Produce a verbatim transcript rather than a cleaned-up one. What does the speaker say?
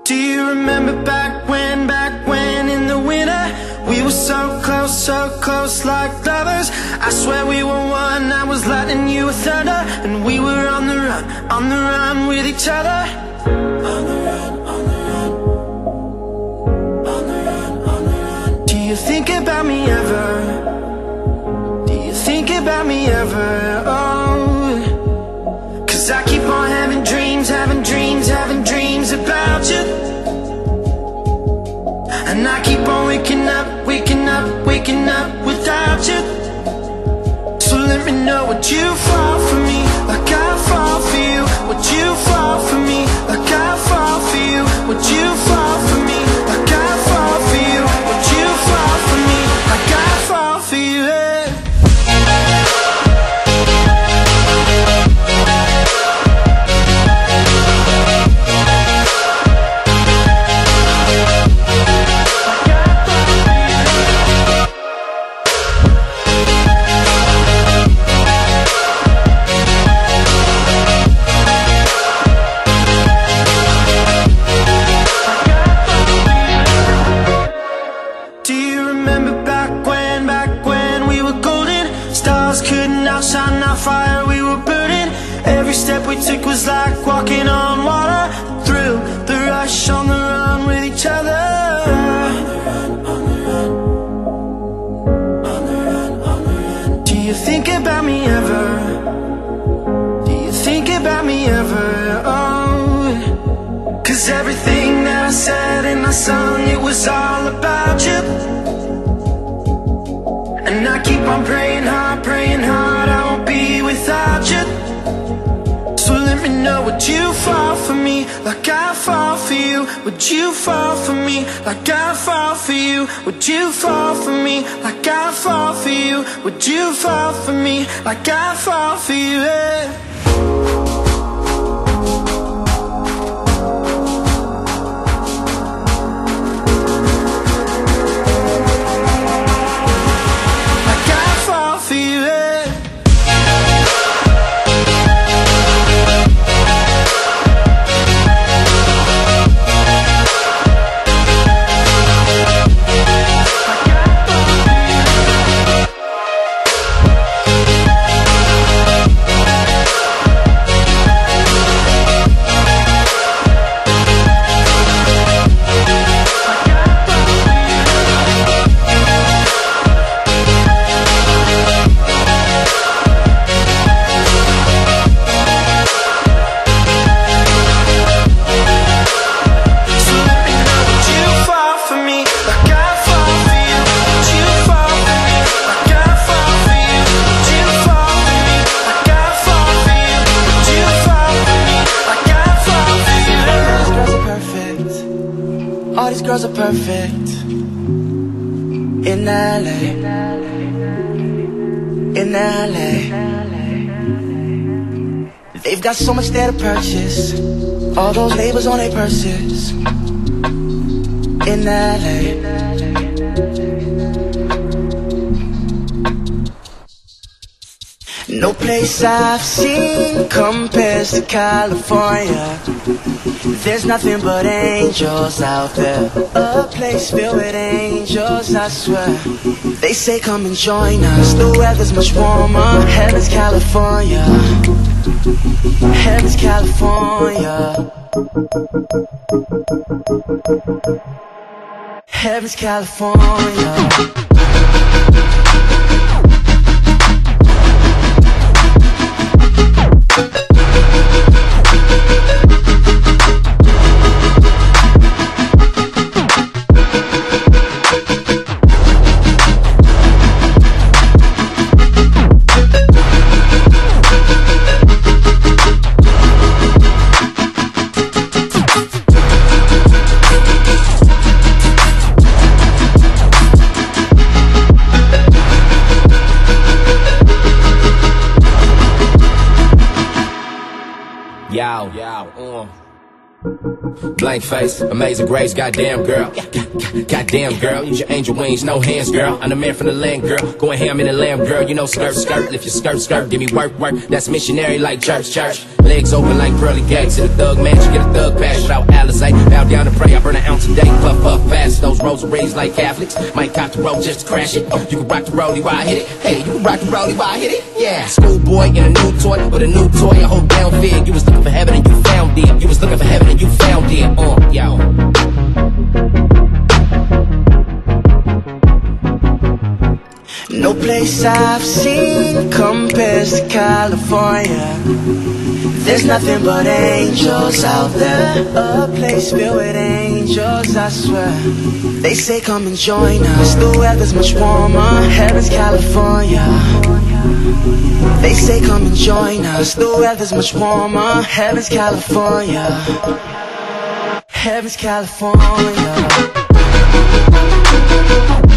Do you remember back when, back when in the winter we were so close, so close like lovers? I swear we were one, I was lightning, you were thunder, and we were on the run, on the run with each other. On the run, on the run, on the run, on the run. Do you think about me ever? Do you think about me ever? Oh, 'cause I keep on having dreams, having dreams, having dreams about you. And I keep on waking up, waking up, waking up without you. So let me know, would you fall for me like I fall for you? Would you fall for me like I fall for you? Would you fall for me like I fall for you? Would you fall for me like I fall for you? Hey. Outshine our fire, we were burning. Every step we took was like walking on water. The thrill, the rush, on the run with each other. On the run, on the run, on the run, on the run. Do you think about me ever? Do you think about me ever? Oh, 'cause everything that I said and I sung, it was all about you. And I keep on praying hard, praying hard, I won't be without you. So let me know, would you fall for me like I fall for you? Would you fall for me like I fall for you? Would you fall for me like I fall for you? Would you fall for me like I fall for you? Yeah. All these girls are perfect in L A, in L A. They've got so much there to purchase, all those labels on their purses in L A. No place I've seen compares to California. There's nothing but angels out there. A place filled with angels, I swear. They say come and join us, the weather's much warmer. Heaven's California, Heaven's California, Heaven's California. Yow, yow, uh. Blank face, amazing grace, goddamn girl. Goddamn girl, use your angel wings, no hands, girl. I'm the man from the land, girl. Going ham in the lamb, girl. You know skirt, skirt, lift your skirt, skirt. Give me work, work. That's missionary like church, church. Legs open like pearly gates. To the thug man, you get a thug pass without Alizé. Now sit down and pray, I burn an ounce a day. Puff, puff, pass those rosaries like Catholics. Might cop the road just to crash it. You can rock the rollie while I hit it. Hey, you can rock the rollie while I hit it. Yeah. Schoolboy in a new toy, with a new toy, a whole down fig. You was looking for heaven and you found it. You was looking for heaven and you found it. Uh, yo. No place I've seen compares to California. There's nothing but angels out there. A place filled with angels, I swear. They say come and join us. The weather's much warmer. Heaven's California. They say come and join us. The weather's much warmer. Heaven's California. Heaven's California.